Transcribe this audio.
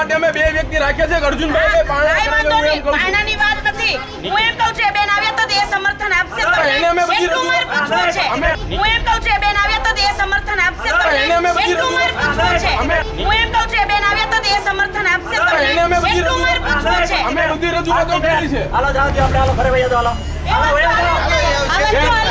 માટે અમે બે વ્યક્તિ રાખ્યા છે અર્જુનભાઈ કે પાણાની વાત નથી હું એમ કહું છું બેન આવ્યા તો એ સમર્થન આપશે એને અમે બધી એટલું પૂછવું છે હું એમ કહું છું બેન આવ્યા તો એ સમર્થન આપશે એને અમે બધી એટલું પૂછવું છે હું એમ કહું છું બેન આવ્યા તો એ સમર્થન આપશે એને અમે બધી પૂછવું છે અમે બધી રજૂઆતો કરી છે હાલો જાઓ આપણે હાલો ઘરે વયા જાઓ હાલો હાલો